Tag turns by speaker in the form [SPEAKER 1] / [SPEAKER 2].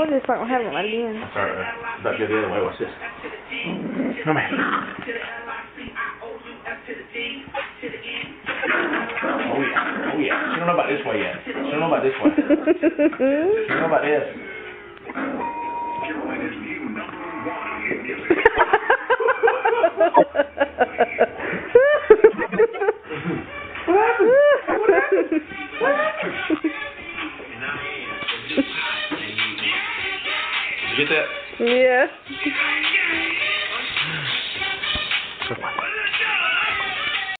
[SPEAKER 1] I'm just like having one again.
[SPEAKER 2] Sorry, about to go the other way. Watch this. Come here. Oh yeah, oh yeah. She don't know about this way yet. She don't know about this way. She don't know about this. What happened? What happened? What happened? Did you get that?
[SPEAKER 1] Yeah.